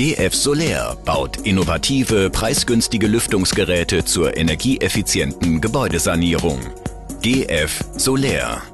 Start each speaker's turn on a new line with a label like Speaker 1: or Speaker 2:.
Speaker 1: GF Solar baut innovative, preisgünstige Lüftungsgeräte zur energieeffizienten Gebäudesanierung. GF Solar.